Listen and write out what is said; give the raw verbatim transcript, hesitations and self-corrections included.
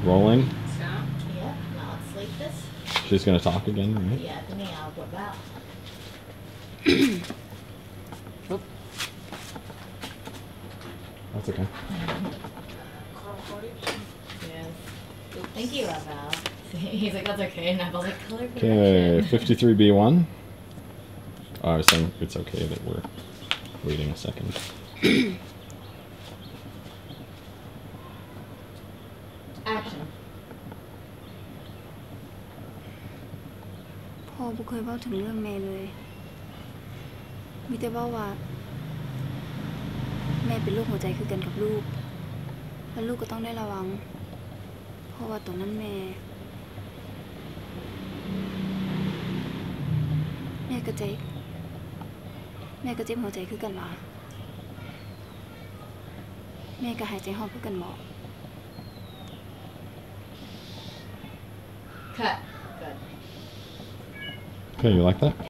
Rolling. Stop. Yep. Now let's sleep this. She's gonna talk again, right? Dạ, cái này ảo của bạn. That's okay. Yes. Thank you, Val. He's like, that's okay. And I was like, color Okay, correction. fifty-three B one. Oh, I was saying it's okay that we're waiting a second. พ่อบ่เคยเว้าถึงเรื่องแม่เลยมีแต่เว้าว่าแม่เป็นโรคหัวใจคือกันกับลูกแล้วลูกก็ต้องได้ระวังเพราะว่าตอนนั้นแม่แม่ก็เจ็บแม่ก็เจ็บหัวใจคือกันว่าแม่ก็หายใจหอบคือกันบ่ Cut. Good. Okay, you like that?